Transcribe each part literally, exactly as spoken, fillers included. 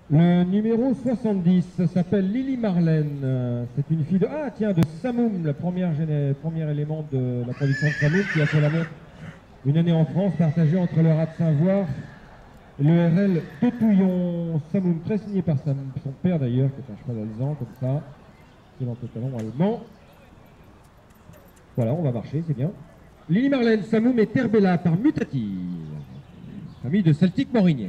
Le numéro soixante-dix s'appelle Lily Marlène. C'est une fille de... Ah tiens, de Samoum, le premier, premier élément de la production de Samoum, qui a fait la montre une année en France, partagée entre le Rat de Saint-Voir et le R L de Touillon. Samoum, très signé par son père d'ailleurs, qui est un cheval alezan, comme ça. C'est dans le talon allemand. Voilà, on va marcher, c'est bien. Lily Marlène, Samoum et Terbella par Mutative. Famille de Celtic Morinière.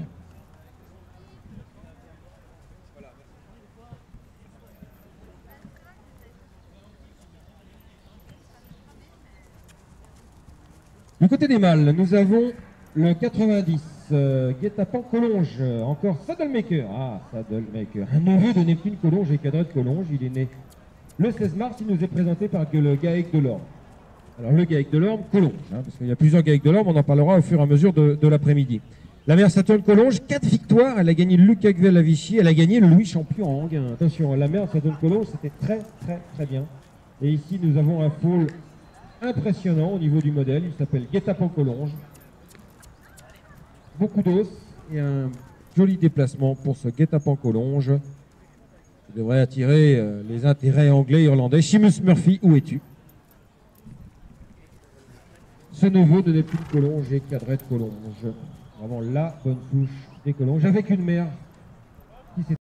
Du côté des mâles, nous avons le quatre-vingt-dix, euh, Guet-apens Collonges, encore Saddlemaker. Ah, Saddlemaker, un neveu de Neptune Collonges et Cadret de Collonges. Il est né le seize mars, il nous est présenté par le Gaec de l'Orme. Alors le Gaec de l'Orme, Collonges, hein, parce qu'il y a plusieurs Gaec de l'Orme, on en parlera au fur et à mesure de, de l'après-midi. La mère Saturne Collonges, quatre victoires, elle a gagné le Luc Agvel à Vichy, elle a gagné le Louis Champion en Anguin. Attention, la mère Saturne Collonges, c'était très très très bien. Et ici nous avons un foal impressionnant au niveau du modèle, il s'appelle Guet-apens Collonges. Beaucoup d'os et un joli déplacement pour ce Guet-apens Collonges. Il devrait attirer euh, les intérêts anglais et irlandais. Seamus Murphy, où es-tu? Ce neveu de Neptune Collonges et Cadret de Collonges. Vraiment la bonne touche des Collonges avec une mère qui s'est